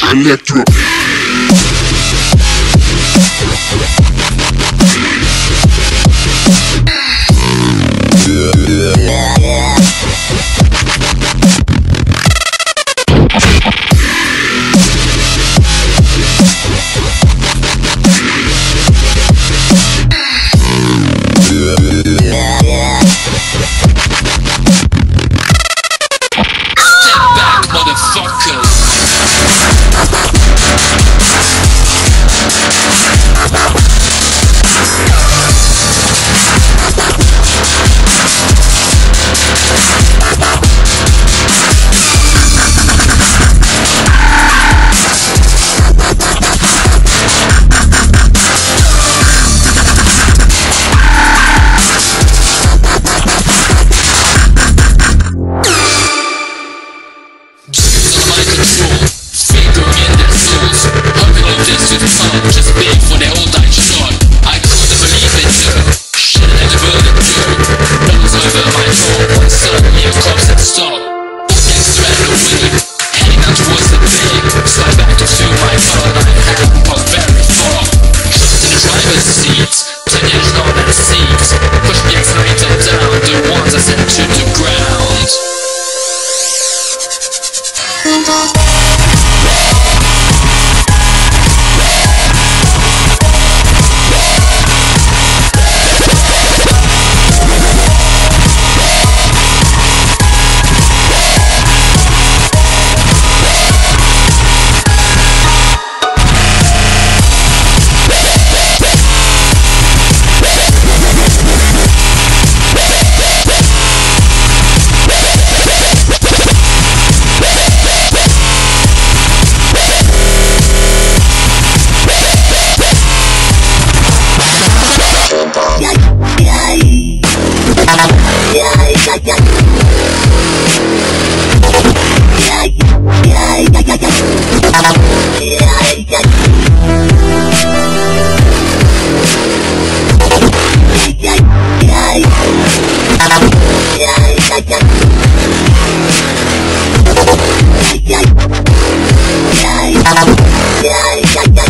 Electro. Just big for the old night shot. I couldn't believe it too. Shit, I never did too. Nose over my jaw. Suddenly a cop said stop. Gangster and a weed. Heading out towards the bay. Slide back into my car and I hadn't got very far. Jumped in the driver's seat. 10 years on and seats. Pushed the accelerator down. The ones I sent to the ground. Yeah.